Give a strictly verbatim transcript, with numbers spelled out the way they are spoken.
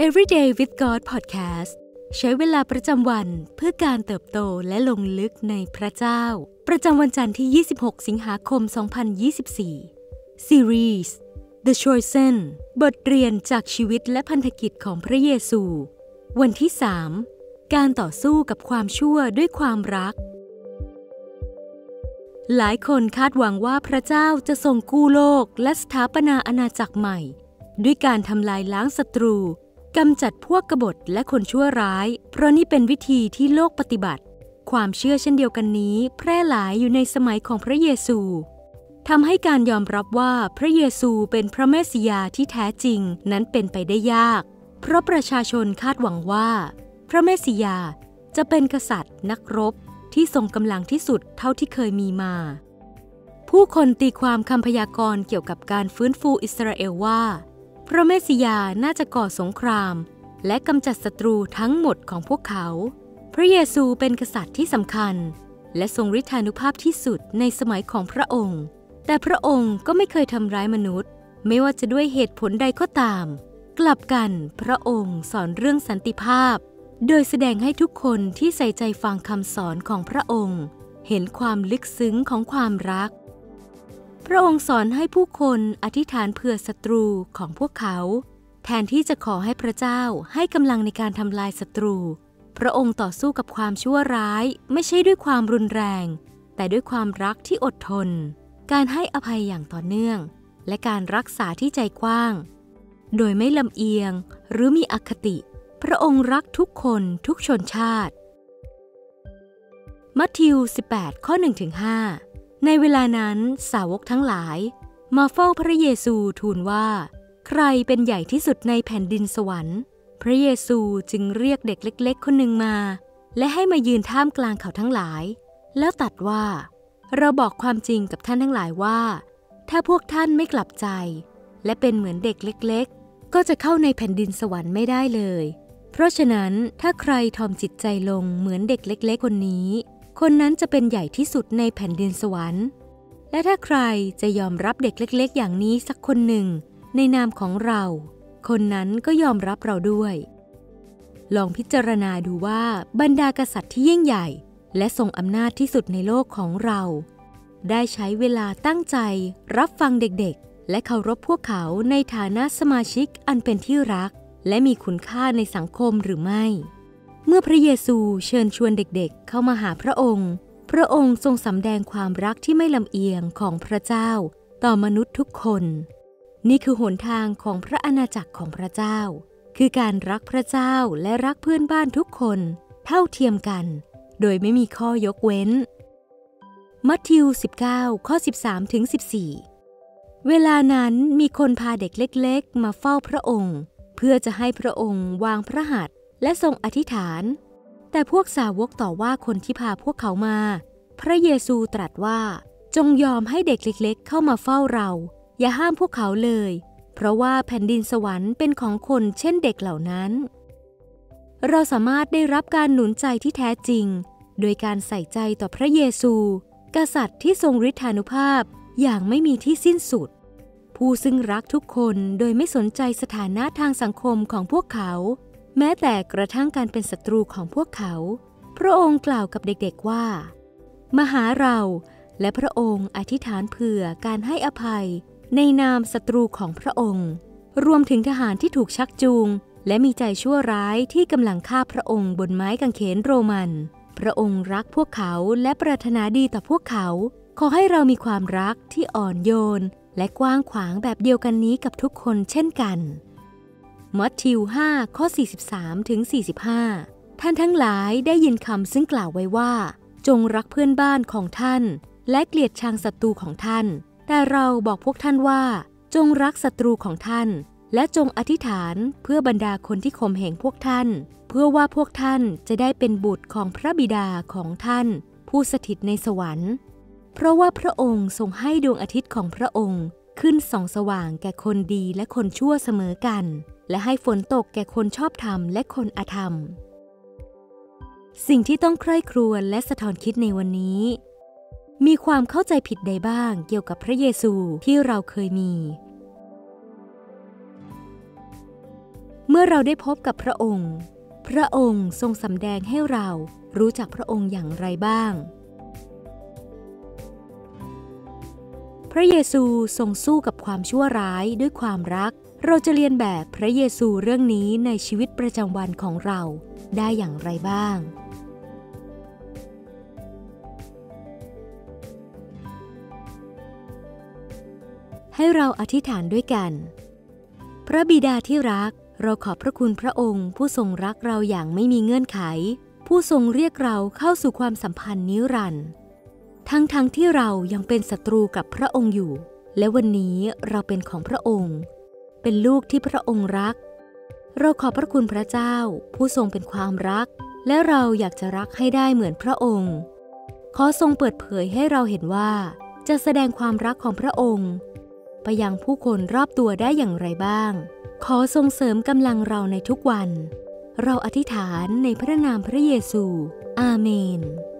Everyday with God Podcast ใช้เวลาประจำวันเพื่อการเติบโตและลงลึกในพระเจ้าประจำวันจันทร์ที่ยี่สิบหกสิงหาคมสองพันยี่สิบสี่ Series The Chosen บทเรียนจากชีวิตและพันธกิจของพระเยซูวันที่สามการต่อสู้กับความชั่วด้วยความรักหลายคนคาดหวังว่าพระเจ้าจะทรงกู้โลกและสถาปนาอาณาจักรใหม่ด้วยการทำลายล้างศัตรูกำจัดพวกกบฏและคนชั่วร้ายเพราะนี่เป็นวิธีที่โลกปฏิบัติความเชื่อเช่นเดียวกันนี้แพร่หลายอยู่ในสมัยของพระเยซูทำให้การยอมรับว่าพระเยซูเป็นพระเมสสิยาที่แท้จริงนั้นเป็นไปได้ยากเพราะประชาชนคาดหวังว่าพระเมสสิยาจะเป็นกษัตริย์นักรบที่ทรงกำลังที่สุดเท่าที่เคยมีมาผู้คนตีความคำพยากรณ์เกี่ยวกับการฟื้นฟูอิสราเอลว่าพระเมสสิยาน่าจะก่อสงครามและกำจัดศัตรูทั้งหมดของพวกเขาพระเยซูเป็นกษัตริย์ที่สำคัญและทรงฤทธานุภาพที่สุดในสมัยของพระองค์แต่พระองค์ก็ไม่เคยทำร้ายมนุษย์ไม่ว่าจะด้วยเหตุผลใดก็ตามกลับกันพระองค์สอนเรื่องสันติภาพโดยแสดงให้ทุกคนที่ใส่ใจฟังคำสอนของพระองค์เห็นความลึกซึ้งของความรักพระองค์สอนให้ผู้คนอธิษฐานเผื่อศัตรูของพวกเขาแทนที่จะขอให้พระเจ้าให้กำลังในการทำลายศัตรูพระองค์ต่อสู้กับความชั่วร้ายไม่ใช่ด้วยความรุนแรงแต่ด้วยความรักที่อดทนการให้อภัยอย่างต่อเนื่องและการรักษาที่ใจกว้างโดยไม่ลำเอียงหรือมีอคติพระองค์รักทุกคนทุกชนชาติมัทธิวสิบแปดข้อ หนึ่งถึงห้า ในเวลานั้นสาวกทั้งหลายมาเฝ้าพระเยซูทูลว่าใครเป็นใหญ่ที่สุดในแผ่นดินสวรรค์พระเยซูจึงเรียกเด็กเล็กๆคนหนึ่งมาและให้มายืนท่ามกลางเขาทั้งหลายแล้วตรัสว่าเราบอกความจริงกับท่านทั้งหลายว่าถ้าพวกท่านไม่กลับใจและเป็นเหมือนเด็กเล็กๆก็จะเข้าในแผ่นดินสวรรค์ไม่ได้เลยเพราะฉะนั้นถ้าใครทอมจิตใจลงเหมือนเด็กเล็กๆคนนี้คนนั้นจะเป็นใหญ่ที่สุดในแผ่นดินสวรรค์และถ้าใครจะยอมรับเด็กเล็กๆอย่างนี้สักคนหนึ่งในนามของเราคนนั้นก็ยอมรับเราด้วยลองพิจารณาดูว่าบรรดากษัตริย์ที่ยิ่งใหญ่และทรงอำนาจที่สุดในโลกของเราได้ใช้เวลาตั้งใจรับฟังเด็กๆและเคารพพวกเขาในฐานะสมาชิกอันเป็นที่รักและมีคุณค่าในสังคมหรือไม่เมื่อพระเยซูเชิญชวนเด็กๆเข้ามาหาพระองค์พระองค์ทรงสำแดงความรักที่ไม่ลำเอียงของพระเจ้าต่อมนุษย์ทุกคนนี่คือหนทางของพระอาณาจักรของพระเจ้าคือการรักพระเจ้าและรักเพื่อนบ้านทุกคนเท่าเทียมกันโดยไม่มีข้อยกเว้นมัทธิวสิบเก้าข้อ สิบสามถึงสิบสี่ เวลานั้นมีคนพาเด็กเล็กๆมาเฝ้าพระองค์เพื่อจะให้พระองค์วางพระหัตถ์และทรงอธิษฐานแต่พวกสาวกต่อว่าคนที่พาพวกเขามาพระเยซูตรัสว่าจงยอมให้เด็กเล็กๆเข้ามาเฝ้าเราอย่าห้ามพวกเขาเลยเพราะว่าแผ่นดินสวรรค์เป็นของคนเช่นเด็กเหล่านั้นเราสามารถได้รับการหนุนใจที่แท้จริงโดยการใส่ใจต่อพระเยซูกษัตริย์ที่ทรงฤทธานุภาพอย่างไม่มีที่สิ้นสุดผู้ซึ่งรักทุกคนโดยไม่สนใจสถานะทางสังคมของพวกเขาแม้แต่กระทั่งการเป็นศัตรูของพวกเขาพระองค์กล่าวกับเด็กๆว่ามาหาเราและพระองค์อธิษฐานเผื่อการให้อภัยในนามศัตรูของพระองค์รวมถึงทหารที่ถูกชักจูงและมีใจชั่วร้ายที่กำลังฆ่าพระองค์บนไม้กางเขนโรมันพระองค์รักพวกเขาและปรารถนาดีต่อพวกเขาขอให้เรามีความรักที่อ่อนโยนและกว้างขวางแบบเดียวกันนี้กับทุกคนเช่นกันมัทธิวห้าข้อ สี่สิบสามถึงสี่สิบห้า ท่านทั้งหลายได้ยินคำซึ่งกล่าวไว้ว่าจงรักเพื่อนบ้านของท่านและเกลียดชังศัตรูของท่านแต่เราบอกพวกท่านว่าจงรักศัตรูของท่านและจงอธิษฐานเพื่อบรรดาคนที่ข่มเหงพวกท่านเพื่อว่าพวกท่านจะได้เป็นบุตรของพระบิดาของท่านผู้สถิตในสวรรค์เพราะว่าพระองค์ทรงให้ดวงอาทิตย์ของพระองค์ขึ้นส่องสว่างแก่คนดีและคนชั่วเสมอกันและให้ฝนตกแก่คนชอบธรรมและคนอธรรมสิ่งที่ต้องใคร่ครวญและสะท้อนคิดในวันนี้มีความเข้าใจผิดใดบ้างเกี่ยวกับพระเยซูที่เราเคยมีเมื่อเราได้พบกับพระองค์พระองค์ทรงสำแดงให้เรารู้จักพระองค์อย่างไรบ้างพระเยซูทรงสู้กับความชั่วร้ายด้วยความรักเราจะเรียนแบบพระเยซูเรื่องนี้ในชีวิตประจำวันของเราได้อย่างไรบ้างให้เราอธิษฐานด้วยกันพระบิดาที่รักเราขอบพระคุณพระองค์ผู้ทรงรักเราอย่างไม่มีเงื่อนไขผู้ทรงเรียกเราเข้าสู่ความสัมพันธ์นิรันดร์ทั้งๆ ท, ที่เรายังเป็นศัตรูกับพระองค์อยู่และวันนี้เราเป็นของพระองค์เป็นลูกที่พระองค์รักเราขอบพระคุณพระเจ้าผู้ทรงเป็นความรักและเราอยากจะรักให้ได้เหมือนพระองค์ขอทรงเปิดเผยให้เราเห็นว่าจะแสดงความรักของพระองค์ไปยังผู้คนรอบตัวได้อย่างไรบ้างขอทรงเสริมกำลังเราในทุกวันเราอธิษฐานในพระนามพระเยซูอาเมน